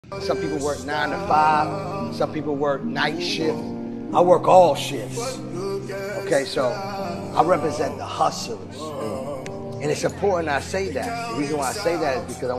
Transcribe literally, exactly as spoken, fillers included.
Some people work nine to five. Some people work night shift. I work all shifts. Okay, so I represent the hustlers. And it's important I say that. The reason why I say that is because I